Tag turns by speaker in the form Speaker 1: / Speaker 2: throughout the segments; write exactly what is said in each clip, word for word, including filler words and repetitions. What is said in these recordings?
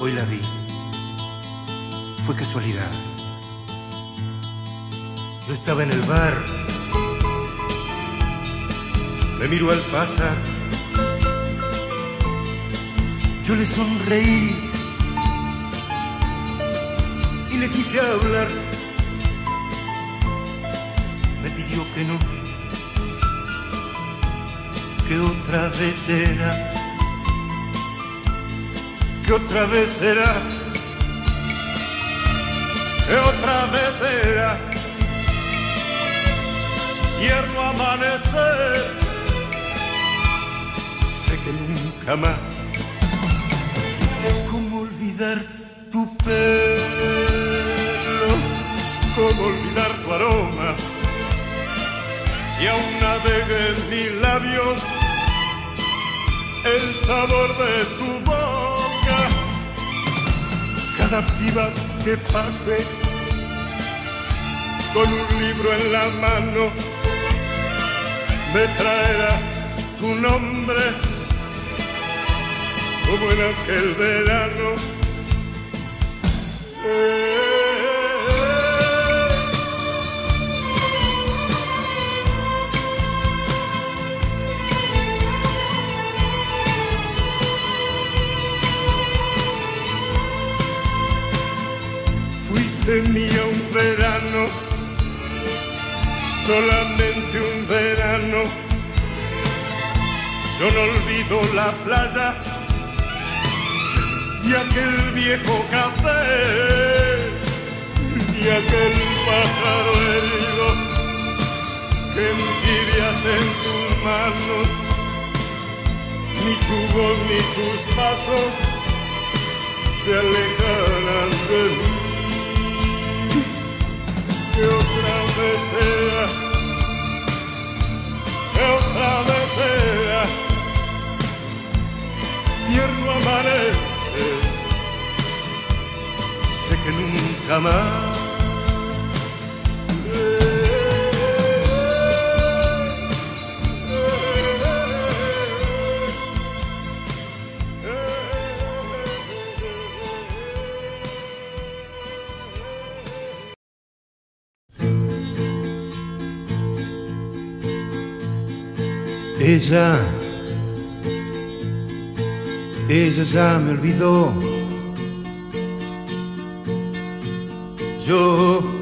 Speaker 1: Hoy la vi. Fue casualidad. Yo estaba en el bar. Me miró al pasar. Yo le sonreí y le quise hablar. Me pidió que no, que otra vez era, que otra vez era, que otra vez era. Tierno amanecer, sé que nunca más. ¿Cómo olvidar tu pelo? ¿Cómo olvidar tu aroma? Si aún navega en mis labios el sabor de tu boca. Cada piba que pase con un libro en la mano me traerá tu nombre, como en aquel verano. Eh, Fuiste mía un verano, solamente un verano. Yo no olvido la playa y aquel viejo café y aquel pájaro herido que envidias en tus manos. Ni tu voz ni tus pasos se alejarán de mí. Que otra vez sea, que otra vez sea, tierno amanece, sé que nunca más.
Speaker 2: Ella, ella ya me olvidó. Yo,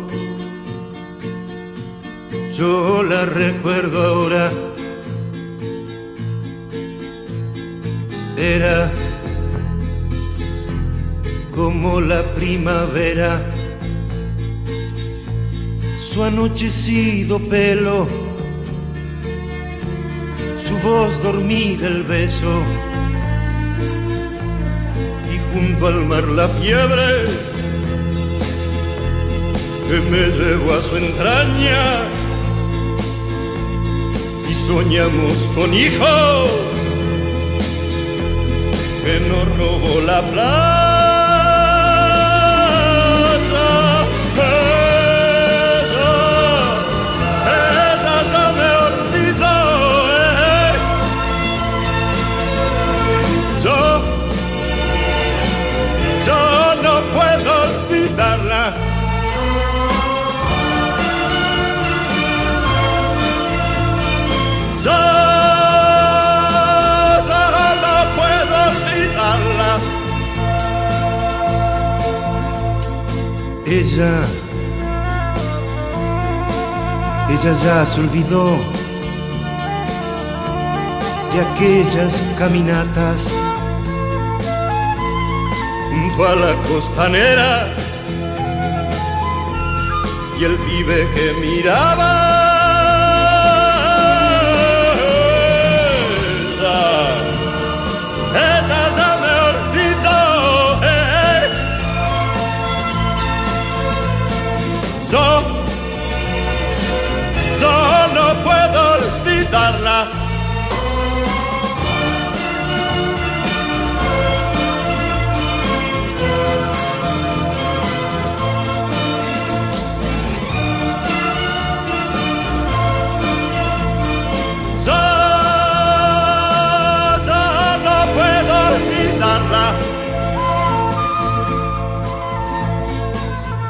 Speaker 2: yo la recuerdo ahora. Era como la primavera, su anochecido pelo, su voz dormida, el beso, y junto al mar la fiebre que me llevó a su entraña, y soñamos con hijos que nos robó la plata. Ella, ella ya se olvidó de aquellas caminatas junto a la costanera y el pibe que miraba. Ella ya me olvidó. Yo, yo no puedo olvidarla.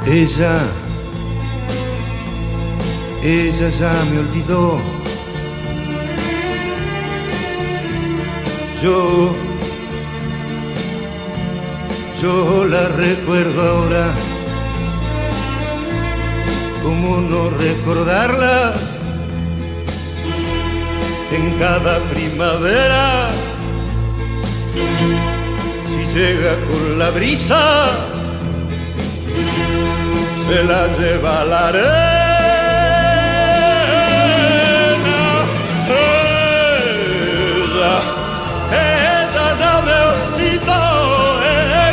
Speaker 3: Ella, ella ya me olvidó. Yo, yo la recuerdo ahora. ¿Cómo no recordarla? En cada primavera, si llega con la brisa, se la lleva la arena. Ella, ella ya me olvidó. Eh.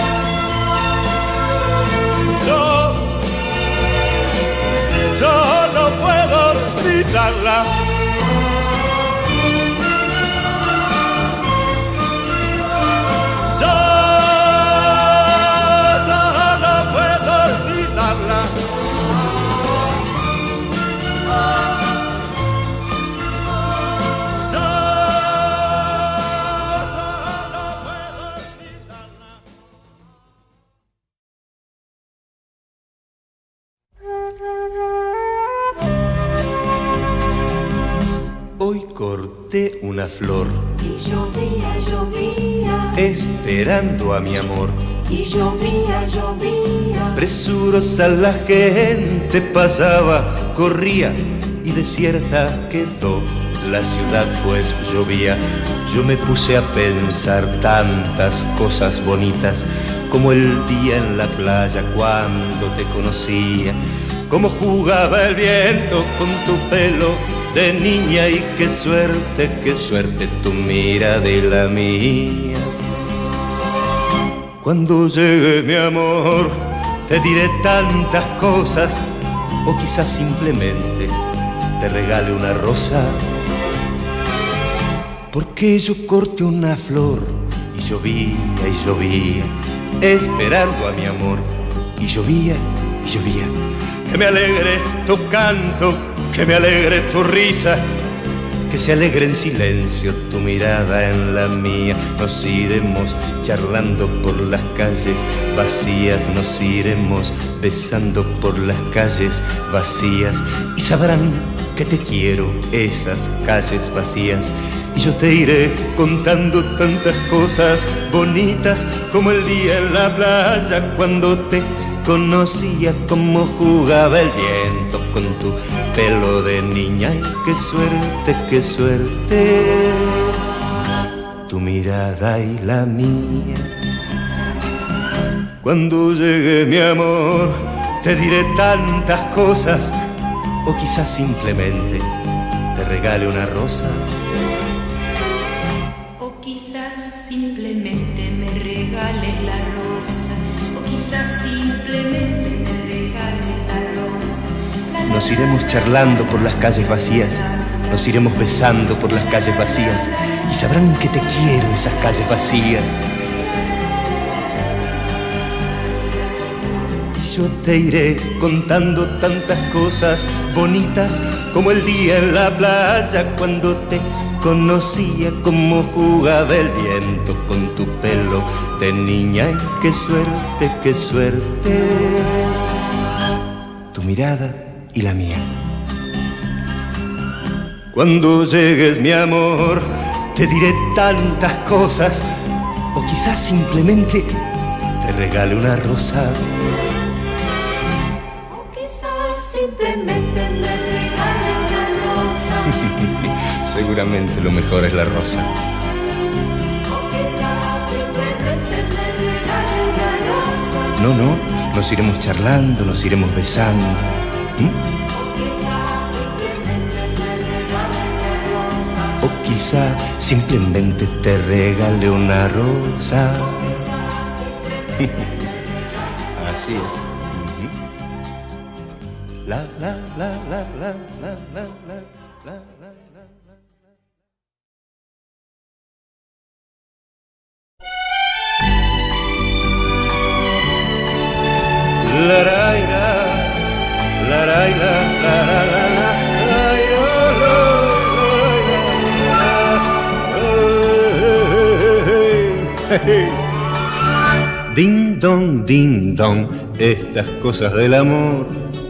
Speaker 3: Yo, yo no puedo olvidarla. Hoy corté una flor
Speaker 4: y llovía, llovía,
Speaker 3: esperando a mi amor.
Speaker 4: Y llovía, llovía,
Speaker 3: Presurosa la gente pasaba, corría y desierta quedó la ciudad pues llovía. Yo me puse a pensar tantas cosas bonitas, como el día en la playa cuando te conocía, cómo jugaba el viento con tu pelo de niña y qué suerte, qué suerte tu mirada y la mía. Cuando llegue mi amor te diré tantas cosas, o quizás simplemente te regale una rosa, porque yo corté una flor y llovía y llovía, esperando a mi amor, y llovía y llovía. Que me alegre tu canto, que me alegre tu risa, que se alegre en silencio tu mirada en la mía. Nos iremos charlando por las calles vacías, nos iremos besando por las calles vacías, y sabrán que te quiero esas calles vacías. Y yo te iré contando tantas cosas bonitas, como el día en la playa cuando te conocía, cómo jugaba el viento con tu pelo de niña. Y qué suerte, qué suerte, tu mirada y la mía. Cuando llegue mi amor te diré tantas cosas, o quizás simplemente te regale una rosa.
Speaker 4: Simplemente me regales la rosa, o quizás simplemente me regales la rosa. La, la,
Speaker 3: nos iremos charlando por las calles vacías, nos iremos besando por las calles vacías, y sabrán que te quiero esas calles vacías. Y yo te iré contando tantas cosas bonitas, como el día en la playa cuando te conocía, cómo jugaba el viento con tu pelo de niña. Y qué suerte, qué suerte, tu mirada y la mía. Cuando llegues mi amor te diré tantas cosas, o quizás simplemente te regale una rosa.
Speaker 4: O quizás simplemente me regale una rosa.
Speaker 3: Seguramente lo mejor es la rosa.
Speaker 4: O quizás simplemente me regale una rosa.
Speaker 3: No, no, nos iremos charlando, nos iremos besando. ¿Mm?
Speaker 4: O quizás simplemente me regale una rosa.
Speaker 3: O quizá simplemente te regale una rosa. Así es. La, la, la, la, la, la, la, la, la, la. La la la la la la la la la. Ding dong, ding dong, estas cosas del amor.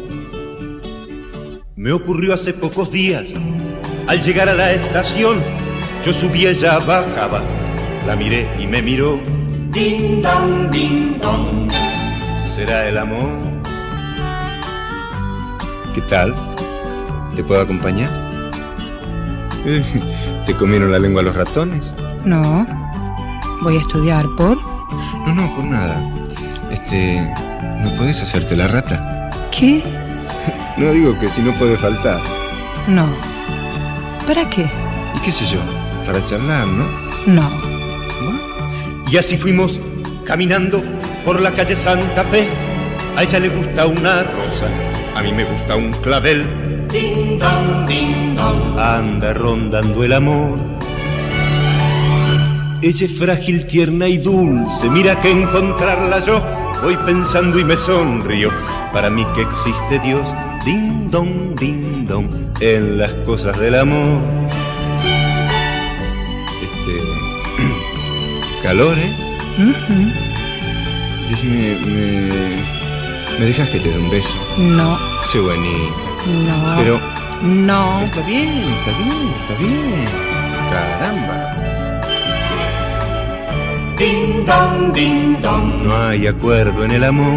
Speaker 3: Me ocurrió hace pocos días, al llegar a la estación, yo subí, ella bajaba, la miré y me miró.
Speaker 5: Ding dong, ding dong.
Speaker 3: ¿Será el amor? ¿Qué tal? ¿Te puedo acompañar? ¿Te comieron la lengua los ratones?
Speaker 6: No. Voy a estudiar, ¿por?
Speaker 3: No, no, por nada. Este... ¿no podés hacerte la rata?
Speaker 6: ¿Qué?
Speaker 3: No, digo que si no puede faltar.
Speaker 6: No. ¿Para qué?
Speaker 3: ¿Y qué sé yo? Para charlar, ¿no?
Speaker 6: No.
Speaker 3: ¿No? Y así fuimos caminando por la calle Santa Fe. A ella le gusta una rosa, a mí me gusta un clavel.
Speaker 5: Ding dong, ding dong.
Speaker 3: Anda rondando el amor. Ella es frágil, tierna y dulce, mira que encontrarla yo voy pensando y me sonrío. Para mí que existe Dios, ding dong, ding dong, en las cosas del amor. Este... calor, ¿eh?
Speaker 6: Uh-huh.
Speaker 3: Decime, me... ¿me dejas que te dé un beso?
Speaker 6: No.
Speaker 3: Sé bonita.
Speaker 6: No.
Speaker 3: Pero...
Speaker 6: no.
Speaker 3: Está bien, está bien, está bien. Caramba.
Speaker 5: Ding dong, ding dong.
Speaker 3: No hay acuerdo en el amor.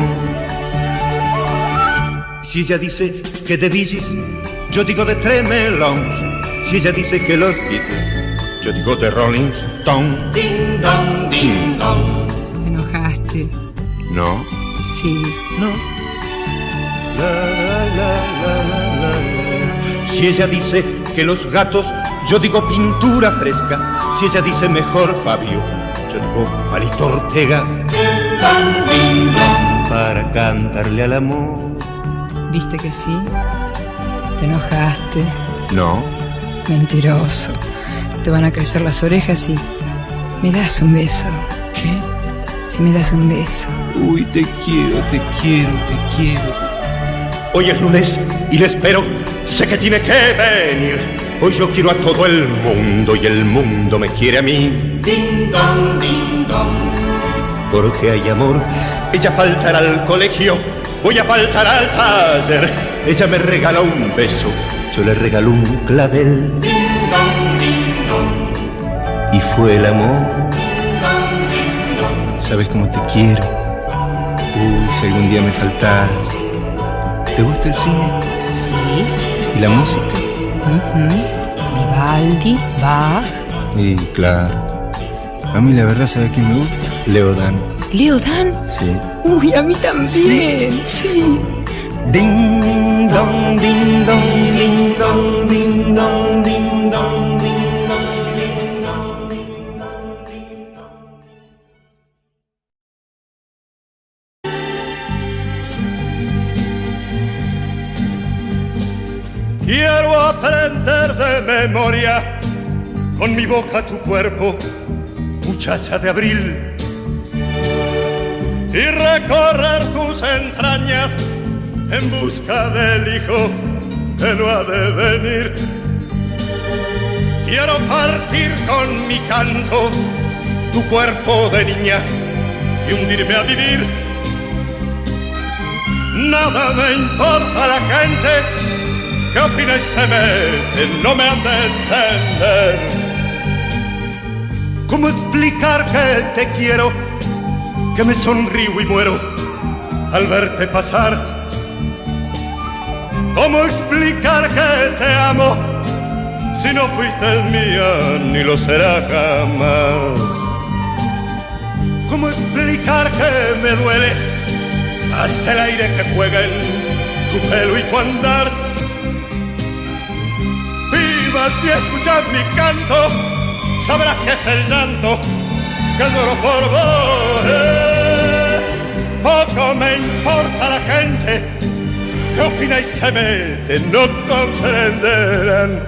Speaker 3: Si ella dice que de Bee Gees, yo digo de Tremelons. Si ella dice que los Beatles, yo digo de Rolling Stone.
Speaker 5: Ding dong, ding dong.
Speaker 6: ¿Te enojaste?
Speaker 3: No.
Speaker 6: Sí.
Speaker 3: No. La, la, la, la, la, la. Si ella dice que los gatos, yo digo pintura fresca. Si ella dice mejor Fabio, yo digo Palito Ortega.
Speaker 5: Ding dong, ding dong.
Speaker 3: Para cantarle al amor.
Speaker 6: ¿Viste que sí? ¿Te enojaste?
Speaker 3: No.
Speaker 6: Mentiroso. Te van a crecer las orejas y... ¿me das un beso?
Speaker 3: ¿Qué?
Speaker 6: Si me das un beso.
Speaker 3: Uy, te quiero, te quiero, te quiero. Hoy es lunes y le espero. Sé que tiene que venir. Hoy yo quiero a todo el mundo y el mundo me quiere a mí.
Speaker 5: Ding dong, ding dong.
Speaker 3: Porque hay amor. Ella faltará al colegio, voy a faltar al taller. Ella me regala un beso, yo le regalo un clavel.
Speaker 5: Ding dong, ding dong.
Speaker 3: Y fue el amor.
Speaker 5: Ding dong, ding dong.
Speaker 3: Sabes cómo te quiero. Uy, si algún día me faltas. ¿Te gusta el cine?
Speaker 6: Sí.
Speaker 3: ¿Y la música?
Speaker 6: Uh-huh. Vivaldi, Bach.
Speaker 3: Y claro. A mí la verdad, ¿sabes quién me gusta? Leo Dan.
Speaker 6: ¿Leo Dan?
Speaker 3: Sí.
Speaker 6: Uy, a mí también. Sí. sí.
Speaker 3: Ding dong, ding dong, ding dong, ding dong, ding dong, ding dong, ding dong, ding dong, ding dong.
Speaker 2: Quiero aprender de memoria con mi boca tu cuerpo, muchacha de abril, y recorrer tus entrañas en busca del hijo que no ha de venir. Quiero partir con mi canto tu cuerpo de niña y hundirme a vivir. Nada me importa la gente que opina y se mete, no me han de entender. ¿Cómo explicar que te quiero, que me sonrío y muero al verte pasar? ¿Cómo explicar que te amo si no fuiste mía ni lo será jamás? ¿Cómo explicar que me duele hasta el aire que juega en tu pelo y tu andar? Viva, si escuchas mi canto, sabrás que es el llanto que lloro por vos. Eh, poco me importa la gente que opina y se mete, no comprenderán.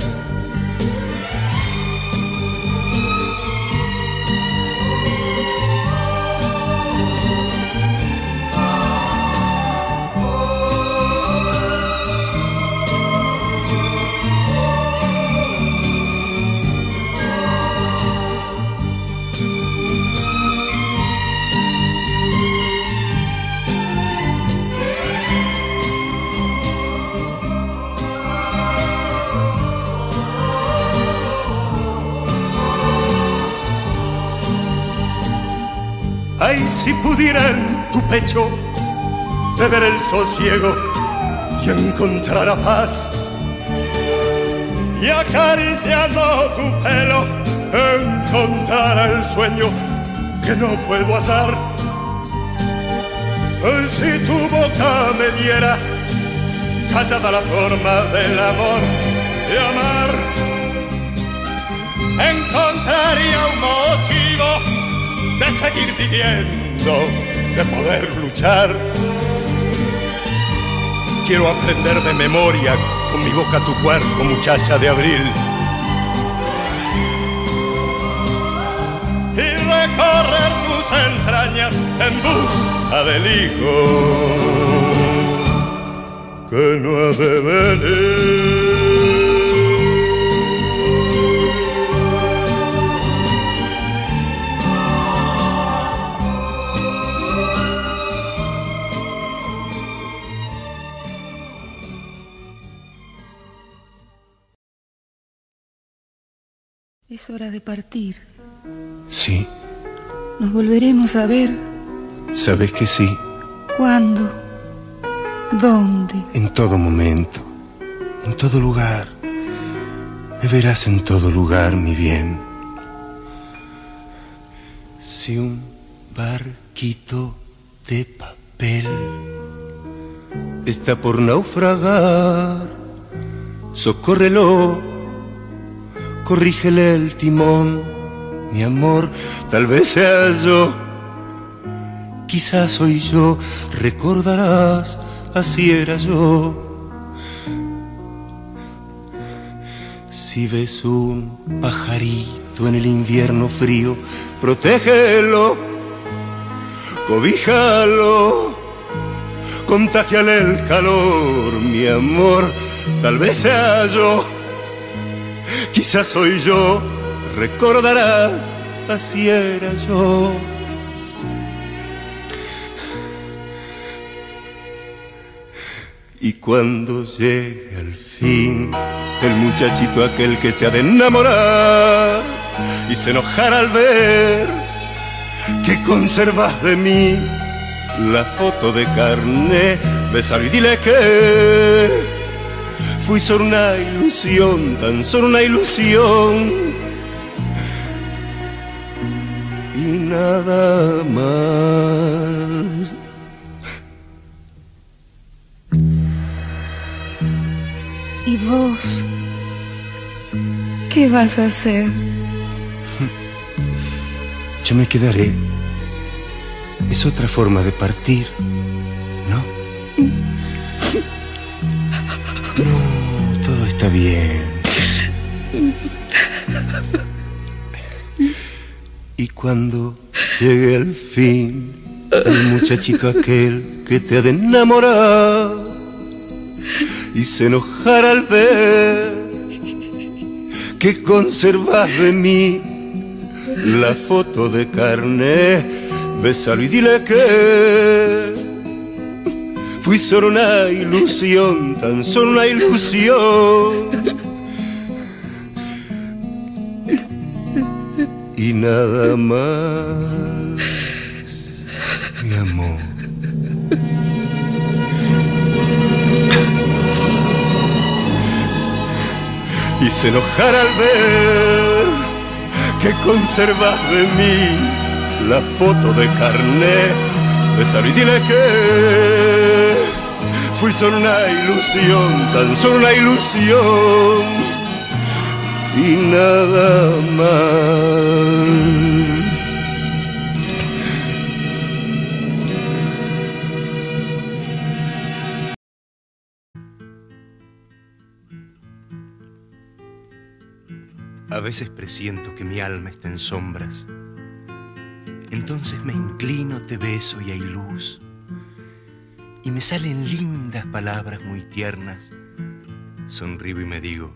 Speaker 2: Ay, si pudiera en tu pecho beber el sosiego y encontrar paz, y acariciando tu pelo encontrar el sueño que no puedo hallar. Si tu boca me diera callada la forma del amor de amar, encontraría un motivo de seguir viviendo, de poder luchar. Quiero aprender de memoria con mi boca tu cuerpo, muchacha de abril, y recorrer tus entrañas en busca del hijo que no ha de venir.
Speaker 4: Es hora de partir.
Speaker 3: Sí.
Speaker 4: ¿Nos volveremos a ver?
Speaker 3: Sabes que sí.
Speaker 4: ¿Cuándo? ¿Dónde?
Speaker 3: En todo momento, en todo lugar. Me verás en todo lugar, mi bien. Si un barquito de papel está por naufragar, socórrelo, corrígele el timón, mi amor, tal vez sea yo, quizás soy yo, recordarás, así era yo. Si ves un pajarito en el invierno frío, protégelo, cobíjalo, contágiale el calor, mi amor, tal vez sea yo, quizás soy yo, recordarás, así era yo. Y cuando llegue al fin el muchachito aquel que te ha de enamorar y se enojará al ver que conservas de mí la foto de carné, bésalo y dile que fui solo una ilusión, tan solo una ilusión y nada más.
Speaker 4: ¿Y vos? ¿Qué vas a hacer?
Speaker 3: Yo me quedaré. Es otra forma de partir, ¿no? No, todo está bien. Y cuando llegue al fin el muchachito aquel que te ha de enamorar y se enojará al ver que conservas de mí la foto de carné, bésalo y dile que fui solo una ilusión, tan solo una ilusión y nada más, mi amor. Y se enojará al ver que conservas de mí la foto de carné, bésalo y dile que fui solo una ilusión, tan solo una ilusión y nada más. A veces presiento que mi alma está en sombras. Entonces me inclino, te beso y hay luz. Y me salen lindas palabras muy tiernas. Sonrío y me digo: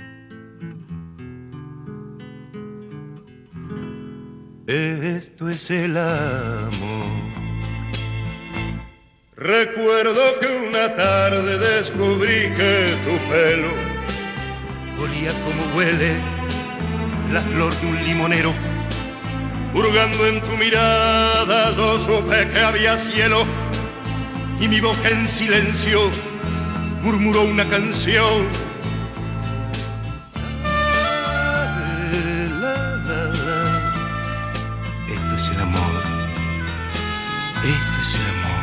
Speaker 3: esto es el amor.
Speaker 2: Recuerdo que una tarde descubrí que tu pelo
Speaker 3: olía como huele la flor de un limonero,
Speaker 2: hurgando en tu mirada, yo supe que había cielo y mi boca en silencio murmuró una canción.
Speaker 3: Esto es el amor, esto es el amor.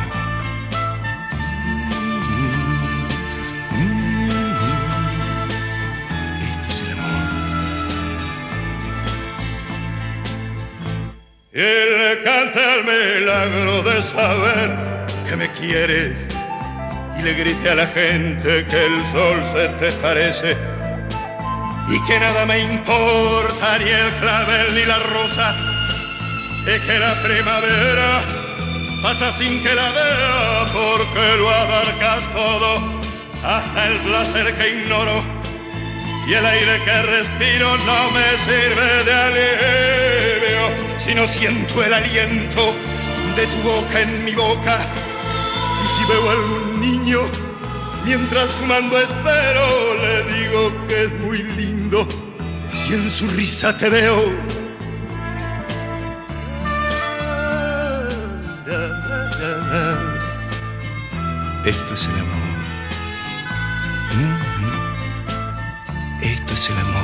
Speaker 2: Él canta el milagro de saber que me quieres y le grite a la gente que el sol se te parece y que nada me importa ni el clavel ni la rosa y que la primavera pasa sin que la vea porque lo abarcas todo hasta el placer que ignoro y el aire que respiro no me sirve de alivio si no siento el aliento de tu boca en mi boca. Y si veo a algún niño mientras fumando espero, le digo que es muy lindo y en su risa te veo.
Speaker 3: Esto es el amor. Esto es el amor.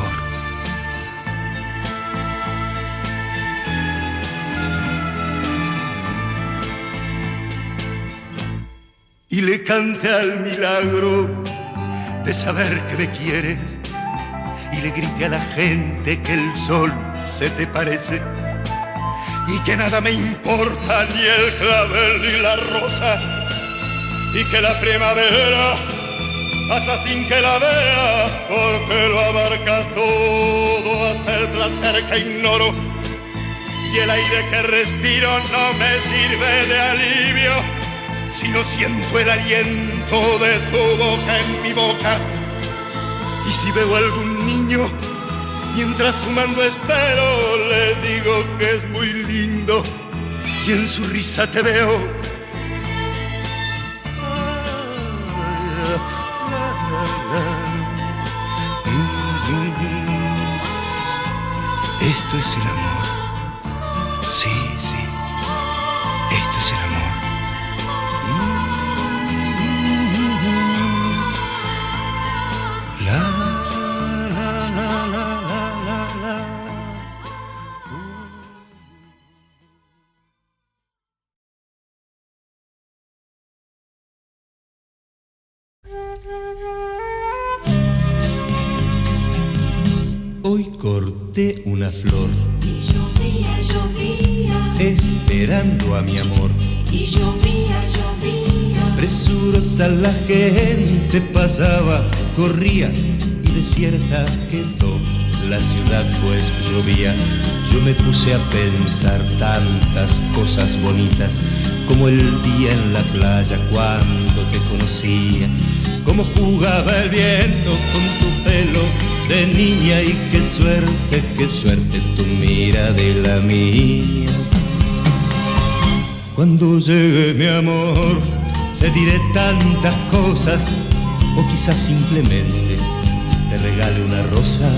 Speaker 2: Y le cante al milagro de saber que me quieres y le grite a la gente que el sol se te parece y que nada me importa ni el clavel ni la rosa y que la primavera pasa sin que la vea porque lo abarca todo hasta el placer que ignoro y el aire que respiro no me sirve de alivio si no siento el aliento de tu boca en mi boca. Y si veo a algún niño mientras fumando espero, le digo que es muy lindo y en su risa te veo.
Speaker 3: Esto es el amor. Sí, sí. Esto es el amor. La, la, la, la, la, la, la. Hoy corté una flor
Speaker 4: y llovía, llovía,
Speaker 3: esperando a mi amor.
Speaker 4: y llovía, llovía.
Speaker 3: Presurosa la gente pasaba, corría y desierta quedó la ciudad pues llovía. Yo me puse a pensar tantas cosas bonitas, como el día en la playa cuando te conocía, cómo jugaba el viento con tu pelo de niña y qué suerte, qué suerte tu mira de la mía. Cuando llegue mi amor te diré tantas cosas, o quizás simplemente te regale una rosa,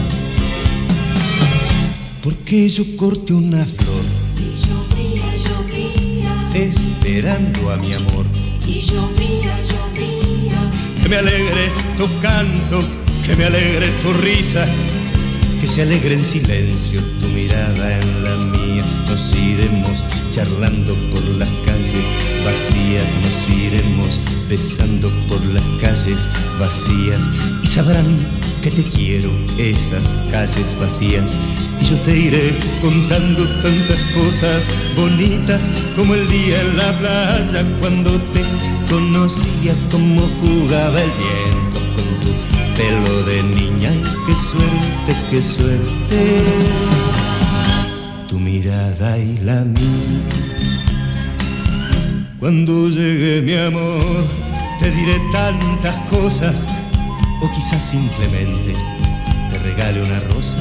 Speaker 3: porque yo corté una flor
Speaker 4: Y llovía, llovía,
Speaker 3: esperando a mi amor.
Speaker 4: y llovía, llovía.
Speaker 2: Que me alegre tu canto, que me alegre tu risa,
Speaker 3: Que se alegre en silencio tu mirada en la mía. Nos iremos charlando por las calles vacías, nos iremos besando por las calles vacías, y sabrán que te quiero esas calles vacías. Y yo te iré contando tantas cosas bonitas, como el día en la playa cuando te conocía, como jugaba el viento con tu pelo de niña. Y qué suerte, qué suerte, tu mirada y la mía. Cuando llegue mi amor te diré tantas cosas, o quizás simplemente te regale una rosa,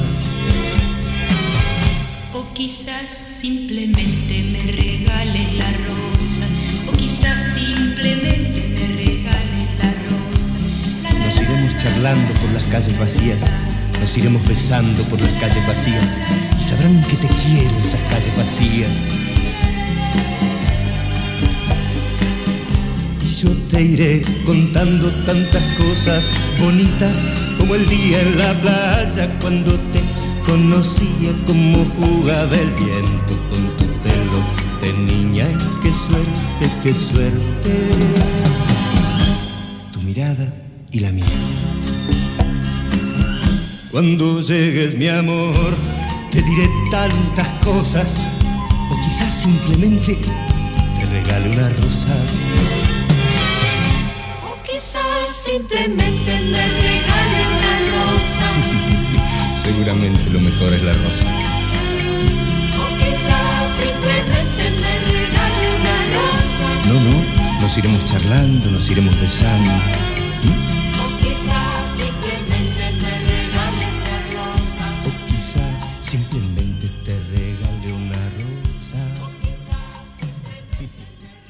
Speaker 4: O quizás simplemente me regales la rosa, o quizás simplemente me regales la rosa. La, la,
Speaker 3: nos iremos charlando por las calles vacías, nos iremos besando por las calles vacías, y sabrán sabrán que te quiero esas calles vacías. Y yo te iré contando tantas cosas bonitas como el día en la playa cuando te conocía, como jugaba el viento con tu pelo de niña. Y qué suerte, qué suerte, tu mirada y la mía. Cuando llegues, mi amor, te diré tantas cosas, o quizás simplemente te regale una rosa.
Speaker 4: O quizás simplemente me regale una rosa.
Speaker 3: Seguramente lo mejor es la rosa.
Speaker 4: O quizás simplemente me regale una rosa.
Speaker 3: No, no, nos iremos charlando, nos iremos besando.
Speaker 4: ¿Mm? O quizás simplemente me regale una rosa.
Speaker 3: O quizás simplemente te regale una rosa.
Speaker 4: O quizás simplemente...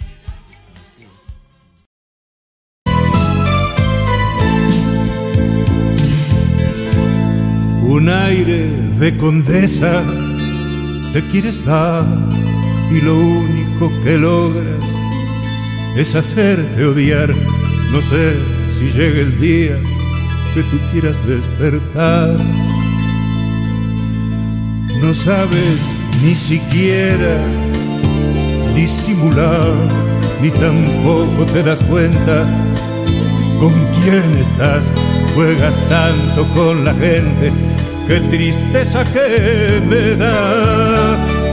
Speaker 2: Un aire de condesa te quieres dar y lo único que logras es hacerte odiar. No sé si llega el día que tú quieras despertar. No sabes ni siquiera disimular, ni tampoco te das cuenta con quién estás. Juegas tanto con la gente, qué tristeza que me da.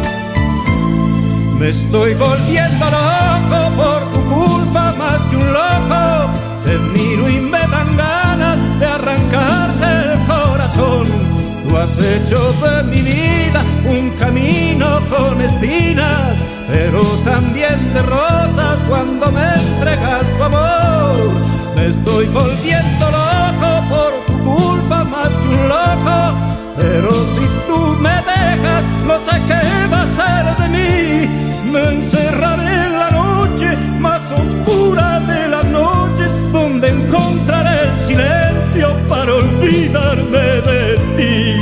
Speaker 2: Me estoy volviendo loco por tu culpa, más que un loco. Te miro y me dan ganas de arrancarte el corazón. Tú has hecho de mi vida un camino con espinas, pero también de rosas cuando me entregas tu amor. Me estoy volviendo loco por tu culpa, más que un loco. Pero si tú me dejas, no sé qué va a ser de mí. Me encerraré en la noche más oscura de las noches, donde encontraré el silencio para olvidarme de ti.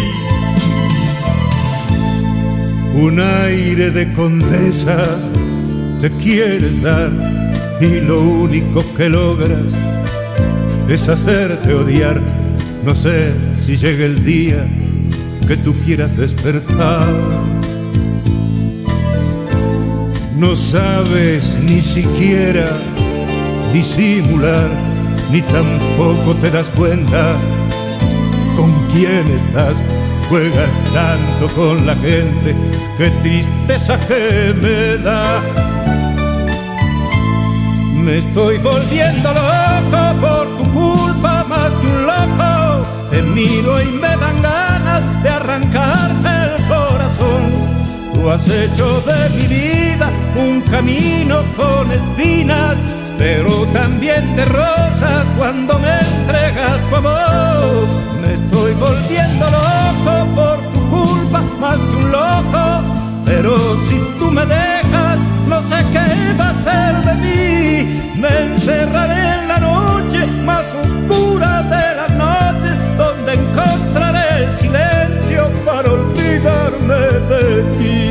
Speaker 2: Un aire de condesa te quieres dar y lo único que logras es hacerte odiar. No sé si llega el día que tú quieras despertar. No sabes ni siquiera disimular, ni tampoco te das cuenta con quién estás. Juegas tanto con la gente, qué tristeza que me da. Me estoy volviendo loco por tu culpa, más que un loco. Te miro y me dan ganas de arrancarte el corazón. Tú has hecho de mi vida un camino con espinas, pero también de rosas cuando me entregas tu amor. Me estoy volviendo loco por tu culpa, más que un loco. Pero si tú me dejas, no sé qué va a ser de mí. Me encerraré en la noche más oscura de las noches, donde encontraré el silencio para olvidarme de ti.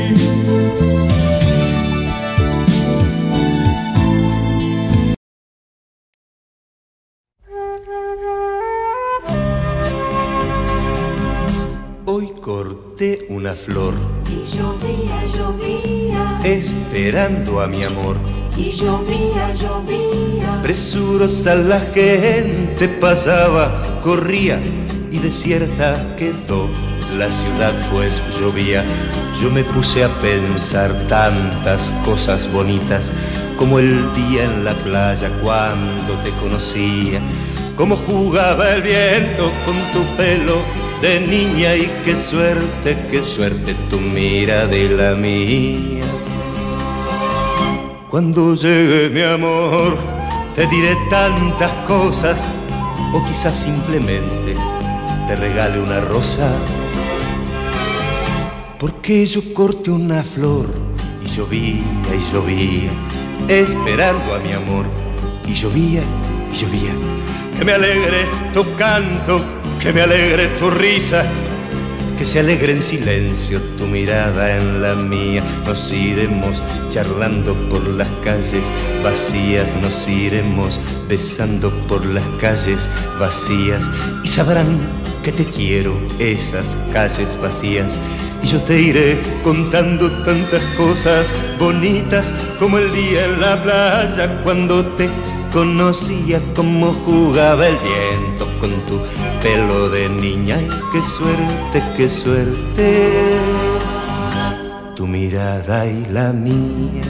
Speaker 3: Hoy corté una flor
Speaker 4: Y llovía, llovía,
Speaker 3: esperando a mi amor.
Speaker 4: y llovía, llovía.
Speaker 3: Presurosa la gente pasaba, corría y desierta quedó la ciudad pues llovía. Yo me puse a pensar tantas cosas bonitas, como el día en la playa cuando te conocía, cómo jugaba el viento con tu pelo de niña y qué suerte, qué suerte tu mirada y la mía. Cuando llegue mi amor te diré tantas cosas, o quizás simplemente te regale una rosa. Porque yo corté una flor y llovía y llovía, esperando a mi amor, y llovía y llovía. Que me alegre tu canto, que me alegre tu risa, que se alegre en silencio tu mirada en la mía. Nos iremos charlando por las calles vacías, nos iremos besando por las calles vacías, y sabrán que te quiero esas calles vacías. Y yo te iré contando tantas cosas bonitas, como el día en la playa cuando te conocía, cómo jugaba el viento con tu pelo de niña. Y qué suerte, qué suerte, tu mirada y la mía.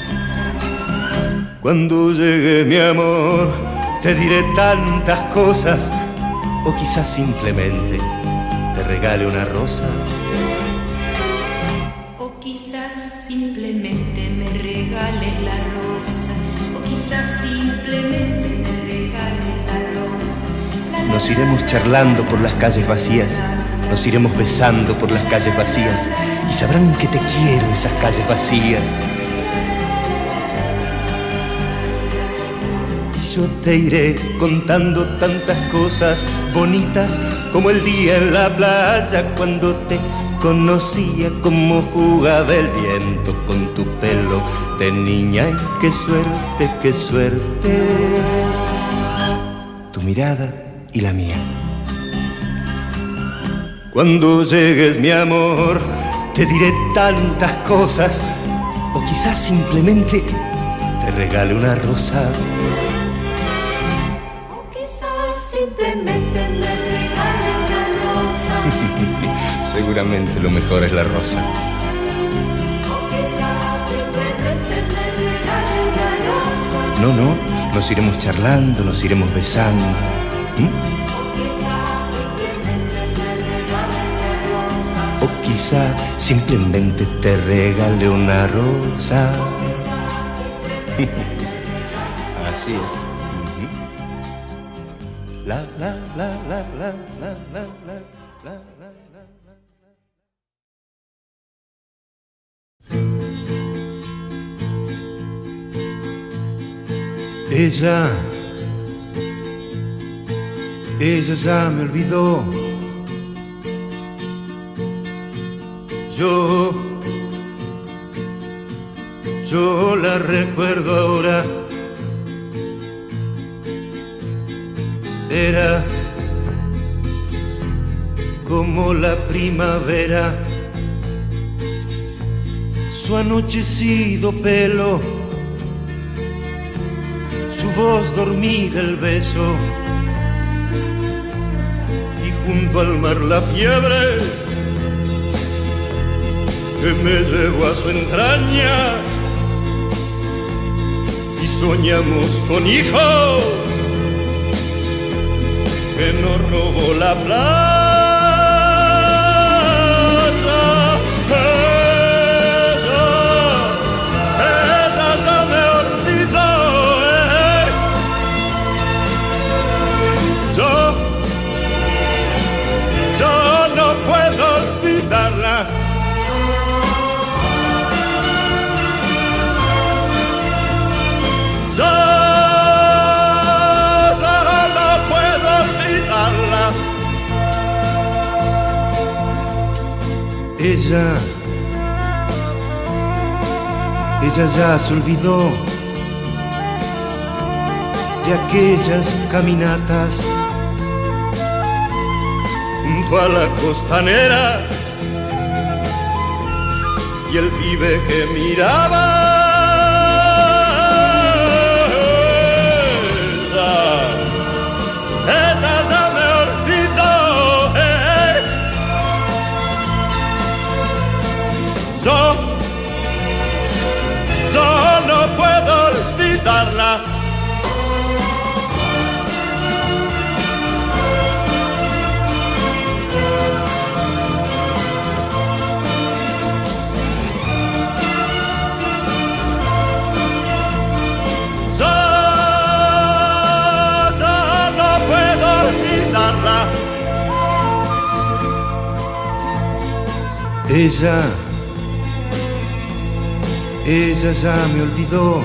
Speaker 3: Cuando llegue mi amor te diré tantas cosas, o quizás simplemente te regale una rosa.
Speaker 4: O quizás simplemente me regales la rosa. O quizás simplemente me regales la rosa. La, la,
Speaker 3: Nos iremos charlando por las calles vacías, nos iremos besando por las calles vacías, y sabrán que te quiero esas calles vacías. Y yo te iré contando tantas cosas bonitas, como el día en la playa cuando te conocía, cómo jugaba el viento con tu pelo de niña. Y qué suerte, qué suerte, tu mirada y la mía. Cuando llegues mi amor te diré tantas cosas, o quizás simplemente te regale una rosa.
Speaker 7: O quizás simplemente me regale una rosa.
Speaker 3: Seguramente lo mejor es la rosa.
Speaker 7: O quizás simplemente me regale una rosa.
Speaker 3: No, no, nos iremos charlando, nos iremos besando. ¿Mm? O quizá simplemente te regale una rosa. Así es. La, la, la, la, la, la, la, la, la, la, la. Ella, ella ya me olvidó. Yo, yo la recuerdo ahora. Era como la primavera, su anochecido pelo, su voz dormida, el beso, y junto al mar la fiebre que me llevó a su entraña, y soñamos con hijos que nos robó la playa. Ella, ella ya me olvidó, eh. Yo, yo no puedo olvidarla. Ella, ella ya se olvidó de aquellas caminatas junto a la costanera y el pibe que miraba. Ella, ella ya me olvidó, eh. Yo, yo no puedo olvidarla. Yo, yo no puedo olvidarla. Ella, ella ya me olvidó.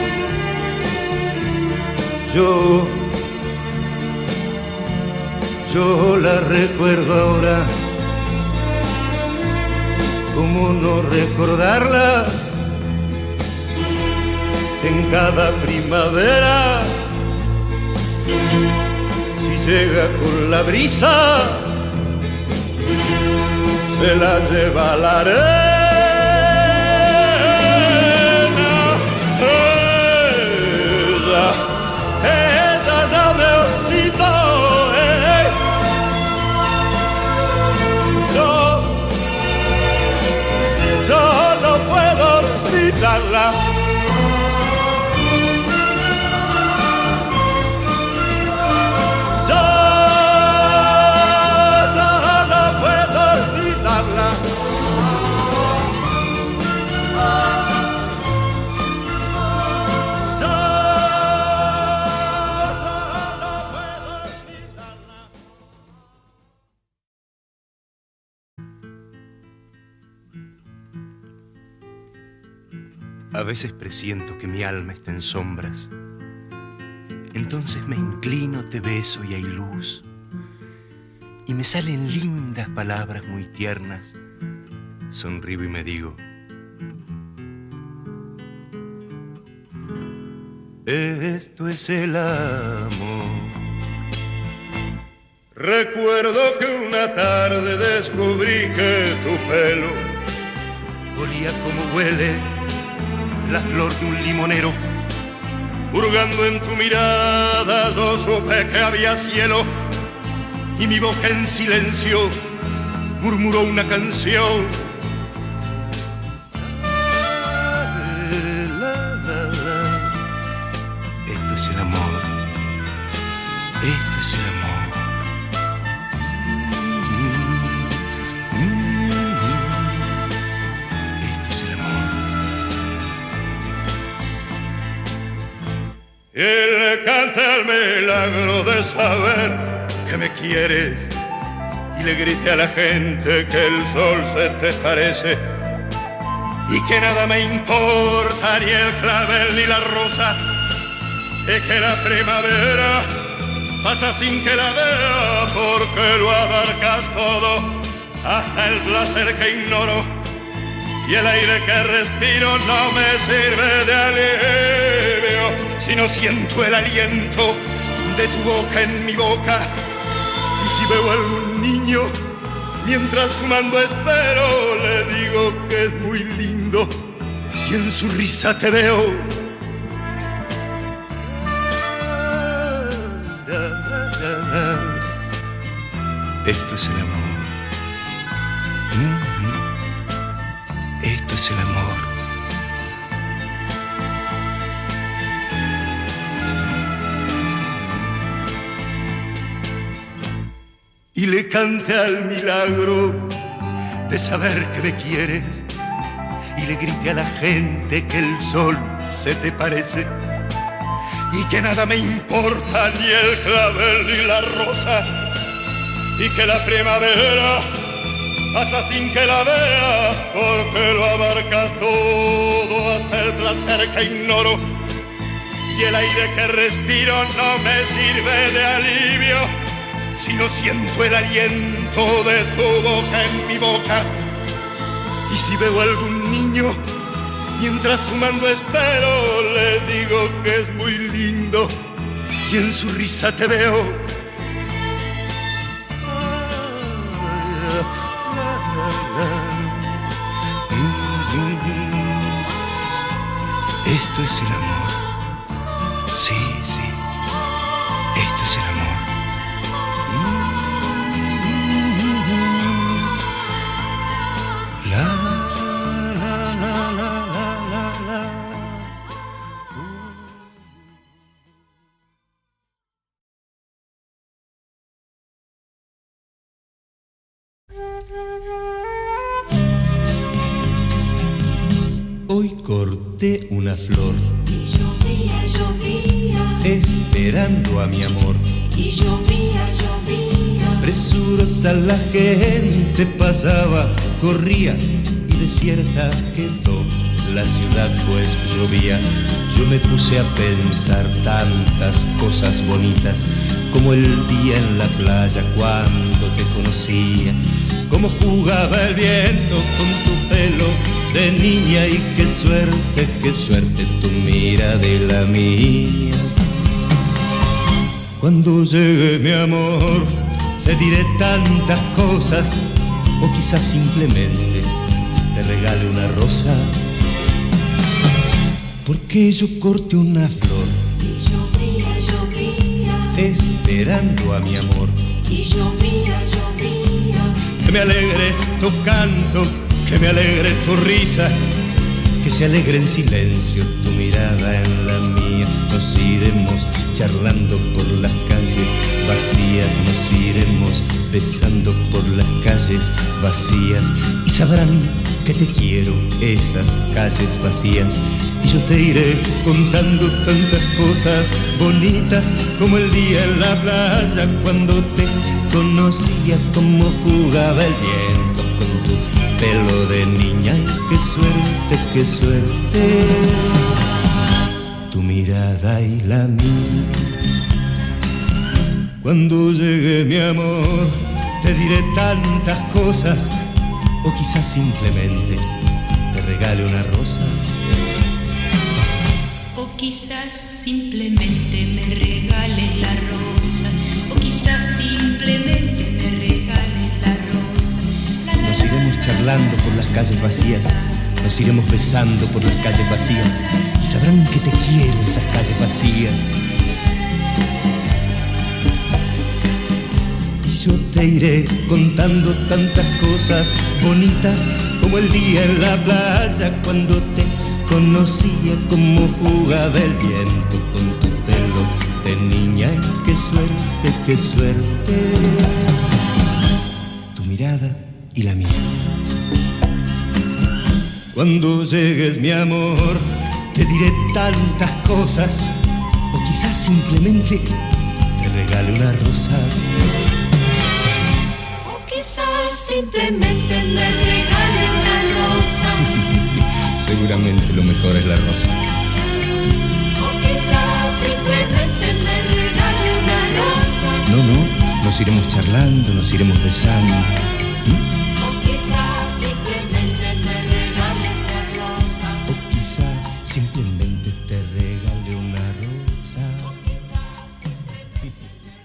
Speaker 3: Yo, Yo la recuerdo ahora, ¿cómo no recordarla? En cada primavera, si llega con la brisa, se la lleva la arena. Ella, ella ya me olvidó, eh. Yo, yo no puedo olvidarla. A veces presiento que mi alma está en sombras. Entonces me inclino, te beso y hay luz. Y me salen lindas palabras muy tiernas. Sonrío y me digo: esto es el amor.
Speaker 2: Recuerdo que una tarde descubrí que tu pelo
Speaker 3: olía como huele la flor de un limonero.
Speaker 2: Hurgando en tu mirada yo supe que había cielo,
Speaker 3: y mi boca en silencio murmuró una canción. Esto es el amor, esto es el amor.
Speaker 2: Él canta el milagro de saber
Speaker 3: que me quieres, y le grité a la gente que el sol se te parece, y que nada me importa ni el clavel ni la rosa, y que la primavera pasa sin que la vea, porque lo abarcas todo, hasta el placer que ignoro, y el aire que respiro no me sirve de alivio, si no siento el aliento de tu boca en mi boca. Y si veo a algún niño mientras fumando espero, le digo que es muy lindo y en su risa te veo. Esto es el amor. Esto es el amor. Y le canté al milagro de saber que me quieres, y le grité a la gente que el sol se te parece, y que nada me importa ni el clavel ni la rosa, y que la primavera pasa sin que la vea, porque lo abarca todo, hasta el placer que ignoro, y el aire que respiro no me sirve de alivio, si no siento el aliento de tu boca en mi boca. Y si veo a algún niño mientras fumando espero, le digo que es muy lindo y en su risa te veo. Esto es el amor. Sí, sí. Esto es el amor. La, la, la, la, la, la, la. Hoy corté una flor
Speaker 7: Y llovía, llovía,
Speaker 3: esperando a mi amor.
Speaker 7: y llovía, llovía.
Speaker 3: Presurosa la gente pasaba, corría y desierta quedó la ciudad pues llovía. Yo me puse a pensar tantas cosas bonitas, como el día en la playa cuando te conocía, cómo jugaba el viento con tu pelo de niña, y qué suerte, qué suerte tu mira de la mía. Cuando llegue mi amor te diré tantas cosas, o quizás simplemente te regale una rosa, porque yo corté una flor
Speaker 7: y llovía, llovía,
Speaker 3: esperando a mi amor,
Speaker 7: y llovía, llovía,
Speaker 3: que me alegre tu canto, que me alegre tu risa, que se alegre en silencio tu mirada en la mía. Nos iremos charlando por las calles vacías, nos iremos besando por las calles vacías, y sabrán que te quiero esas calles vacías. Y yo te iré contando tantas cosas bonitas, como el día en la playa cuando te conocía, como jugaba el viento con tu pelo de niña. Y qué suerte, qué suerte, tu mirada y la mía. Cuando llegue mi amor te diré tantas cosas, o quizás simplemente te regale una rosa,
Speaker 4: o quizás simplemente me regales la rosa, o quizás simplemente me regales la rosa. La, la,
Speaker 3: nos iremos charlando por las calles vacías, nos iremos besando por las calles vacías, y sabrán que te quiero esas calles vacías. Y yo te iré contando tantas cosas bonitas, como el día en la playa cuando te conocía, como jugaba el viento con tu pelo de niña. Y qué suerte, qué suerte, tu mirada y la mía. Cuando llegues mi amor te diré tantas cosas, o quizás simplemente te regale una rosa,
Speaker 7: o quizás simplemente me regale una rosa,
Speaker 3: seguramente lo mejor es la rosa.
Speaker 7: o quizás simplemente me regale una rosa,
Speaker 3: No, no, nos iremos charlando, nos iremos besando.
Speaker 7: o quizás simplemente me regale una rosa,
Speaker 3: O quizá simplemente te regale una rosa.
Speaker 7: o quizás simplemente.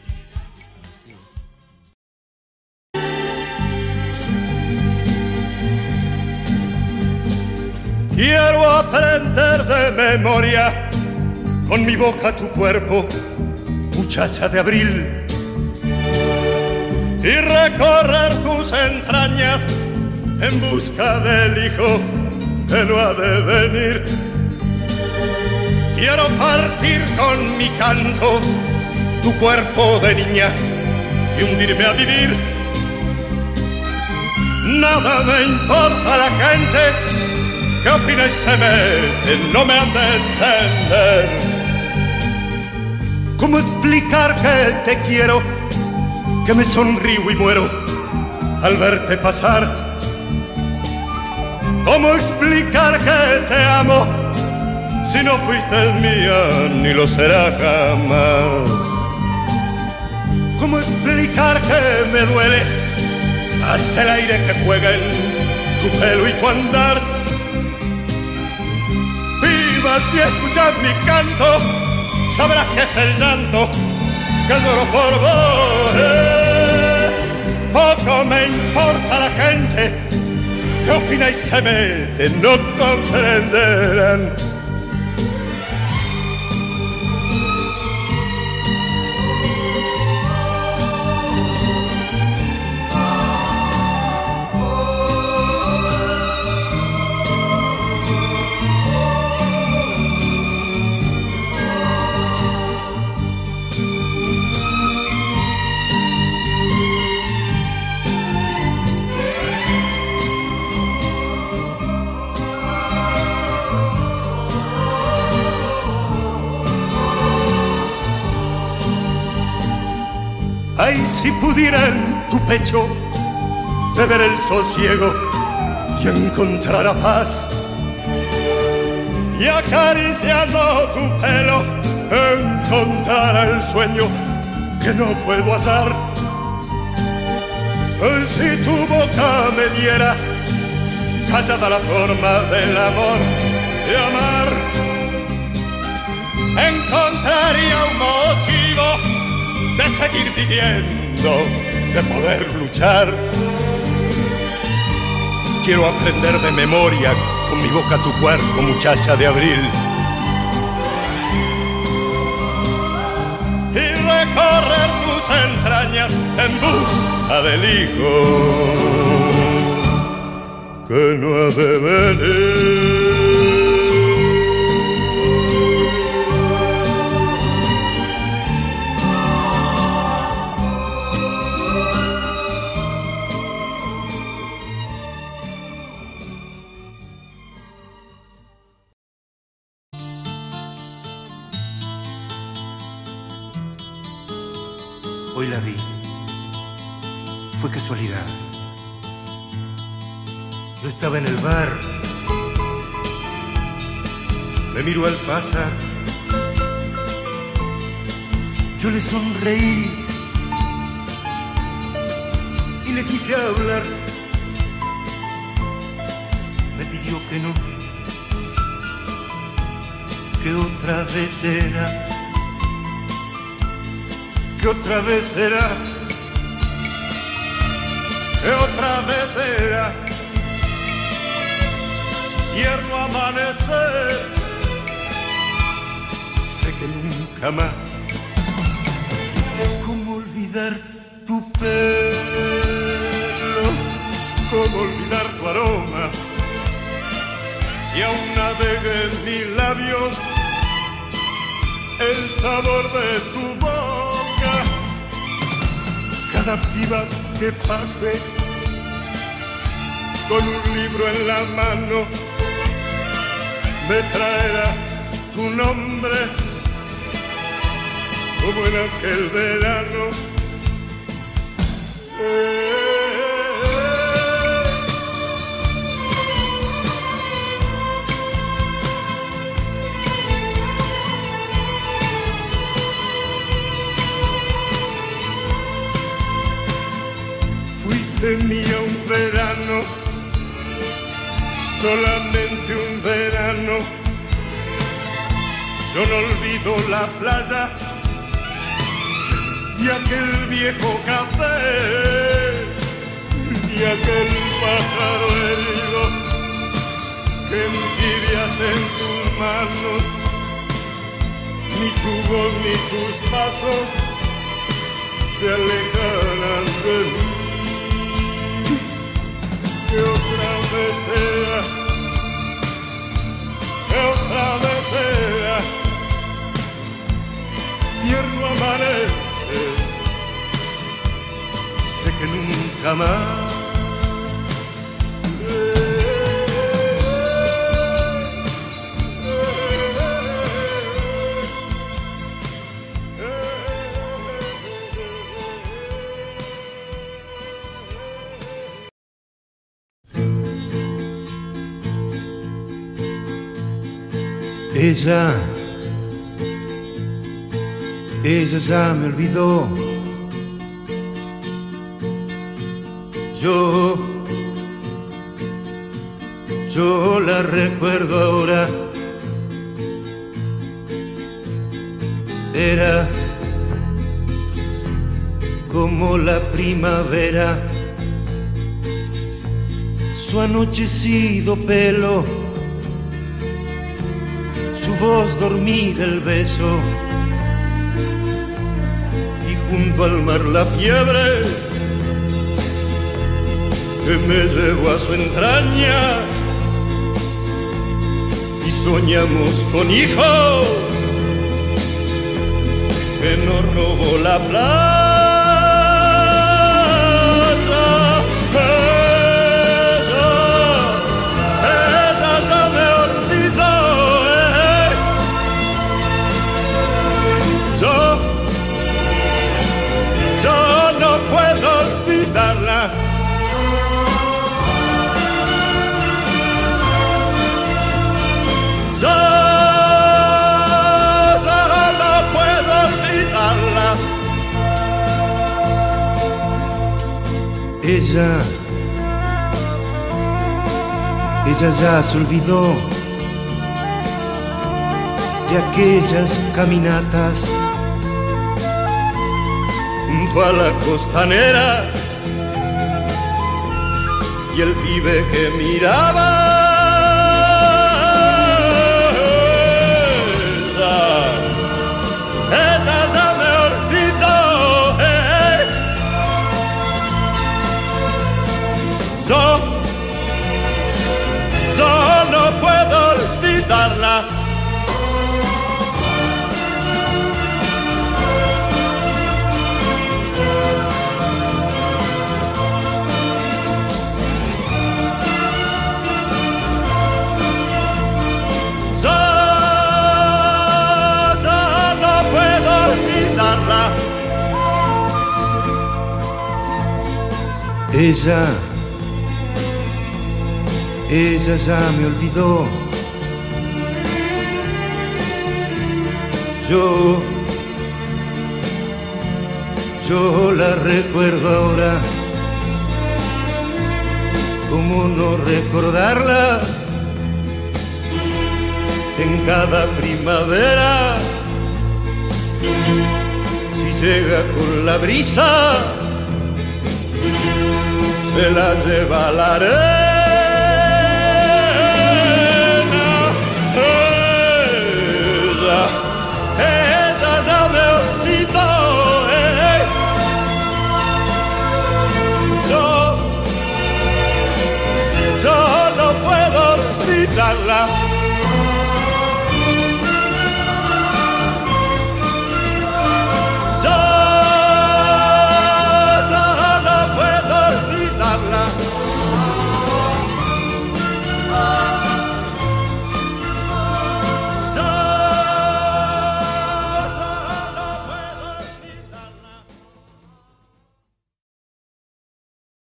Speaker 2: Quiero aprender de memoria con mi boca tu cuerpo, muchacha de abril, y recorrer tus entrañas en busca del hijo que no ha de venir. Quiero partir con mi canto tu cuerpo de niña y hundirme a vivir. Nada me importa la gente que opina y se mete, no me han de entender. ¿Cómo explicar que te quiero, que me sonrío y muero al verte pasar? ¿Cómo explicar que te amo si no fuiste mía ni lo será jamás? ¿Cómo explicar que me duele hasta el aire que juega en tu pelo y tu andar? Viva si escuchas mi canto, sabrás que es el llanto que lloro por vos. Eh, poco me importa la gente que opina y se mete, no comprenderán. Ay, si pudiera en tu pecho beber el sosiego y y encontrará paz. Y acariciando tu pelo encontrará el sueño que no puedo hallar. Si tu boca me diera callada la forma del amor de amar, encontraría un motivo de seguir viviendo, de poder luchar. Quiero aprender de memoria con mi boca tu cuerpo, muchacha de abril, y recorrer tus entrañas en busca del hijo que no ha de venir.
Speaker 3: Hoy la vi, fue casualidad. Yo estaba en el bar, me miró al pasar, yo le sonreí y le quise hablar. Me pidió que no, que otra vez era, que otra vez será, que otra vez será. Tierno amanecer, sé que nunca más. ¿Cómo olvidar tu pelo?
Speaker 2: ¿Cómo olvidar tu aroma? Si aún navega en mis labios el sabor de tu boca. Cada piba que pase con un libro en la mano me traerá tu nombre como en aquel verano. Eh, Fuiste mía un verano, solamente un verano. Yo no olvido la playa y aquel viejo café y aquel pájaro herido que envidias en tus manos. Ni tu voz ni tus pasos se alejarán de mí. Que otra vez sea, que otra vez sea, tierno amanece, sé que nunca más.
Speaker 3: Ella, ella ya me olvidó. Yo, yo la recuerdo ahora. Era como la primavera, su anochecido pelo, su voz dormida, el beso, y junto al mar la fiebre que me llevó a su entraña, y soñamos con hijos que nos robó la plata. Ella, ella ya se olvidó de aquellas caminatas
Speaker 2: junto a la costanera y el pibe que miraba. Ella ya me olvidó, eh. Yo, yo no puedo olvidarla.
Speaker 3: Ella, ella ya me olvidó. Yo, yo la recuerdo ahora. ¿Cómo no recordarla? En cada primavera, si llega con la brisa, se la lleva la arena. Ella, ella ya me olvidó, eh. Yo, yo no puedo olvidarla. Yo, yo no puedo olvidarla.